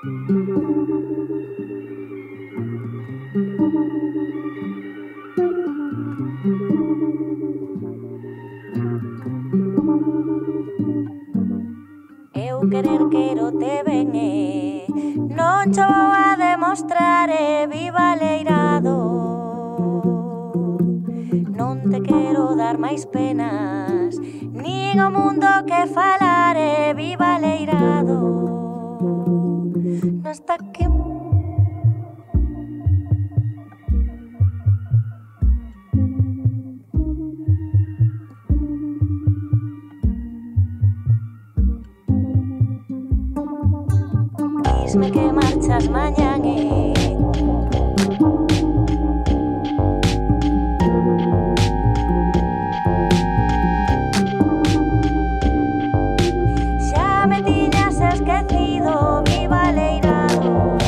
Eu quero te ben non cho vou a demostrar viva leirado. Non te quero dar máis penas, nin o mundo que falar viva leirado. Non está aquí. Disme que marchas mañán xa me tiñas esquecido, viva leirado.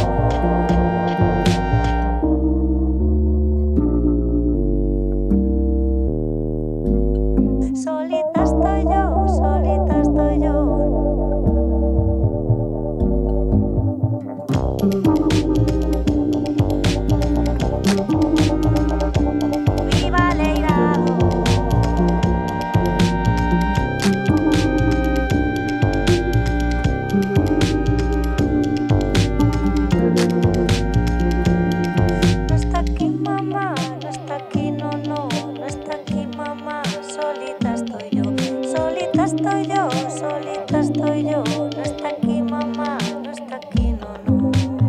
Solita estoy yo, solita estoy yo. Viva leirado. No está aquí mamá, no está aquí, no, no está aquí mamá. Solita estoy yo, solita estoy yo, solita estoy yo. No está aquí mamá, no está aquí, no, no.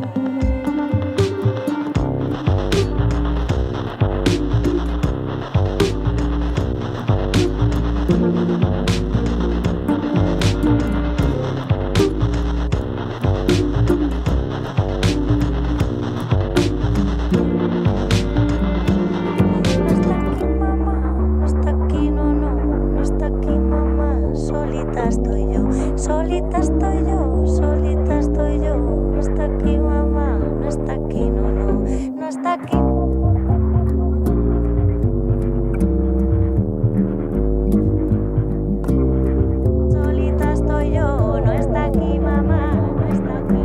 Solita estoy yo, solita estoy yo. No está aquí mamá, no está aquí, no, no, no está aquí. Solita estoy yo, no está aquí mamá, no está aquí.